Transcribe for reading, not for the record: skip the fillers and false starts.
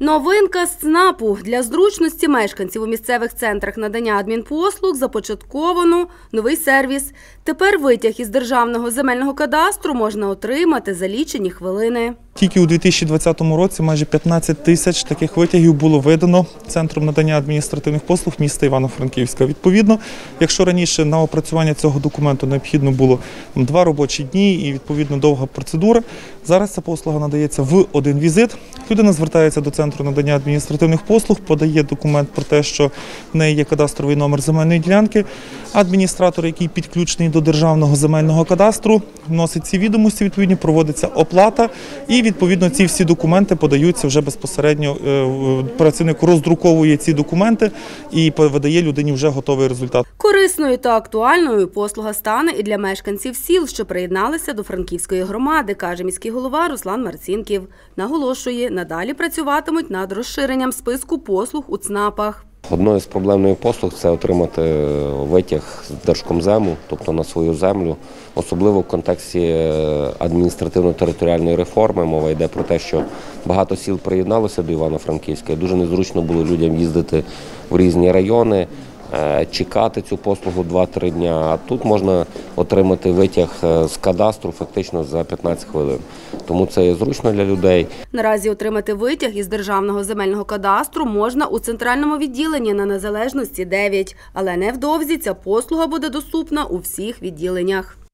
Новинка з ЦНАПу. Для зручності мешканців у місцевих центрах надання адмінпослуг започатковано новий сервіс. Тепер витяг із Державного земельного кадастру можна отримати за лічені хвилини. Тільки у 2020 році майже 15 тисяч таких витягів було видано Центром надання адміністративних послуг міста Івано-Франківська. Відповідно, якщо раніше на опрацювання цього документу необхідно було 2 робочі дні і, відповідно, довга процедура, зараз ця послуга надається в один візит. Людина звертається до Центру надання адміністративних послуг, подає документ про те, що в неї є кадастровий номер земельної ділянки. Адміністратор, який підключений до Державного земельного кадастру, вносить ці відомості, відповідно, проводиться оплата і, відповідно, ці всі документи подаються вже безпосередньо, працівник роздруковує ці документи і видає людині вже готовий результат. Корисною та актуальною послуга стане і для мешканців сіл, що приєдналися до Франківської громади, каже міський голова Руслан Марцінків. Наголошує, надалі працюватимуть над розширенням списку послуг у ЦНАПах. Одною з проблемних послуг – це отримати витяг з Держкомзему, тобто на свою землю. Особливо в контексті адміністративно-територіальної реформи мова йде про те, що багато сіл приєдналося до Івано-Франківська. Дуже незручно було людям їздити в різні райони, чекати цю послугу 2-3 дні. А тут можна отримати витяг з кадастру фактично за 15 хвилин. Тому це є зручно для людей. Наразі отримати витяг із Державного земельного кадастру можна у центральному відділенні на Незалежності 9. Але невдовзі ця послуга буде доступна у всіх відділеннях.